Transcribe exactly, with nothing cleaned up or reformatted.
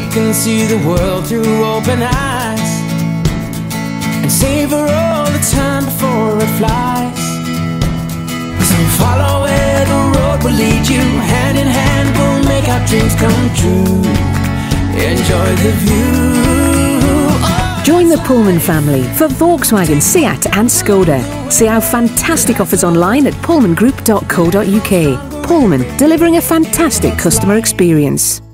can see the world through open eyes and savor all the time before it flies. So follow where the road will lead you, hand in hand we'll make our dreams come true. Enjoy the view. Oh. Join the Pulman family for Volkswagen, Seat and Skoda. See our fantastic offers online at pulman group dot co dot U K. Pulman, delivering a fantastic customer experience.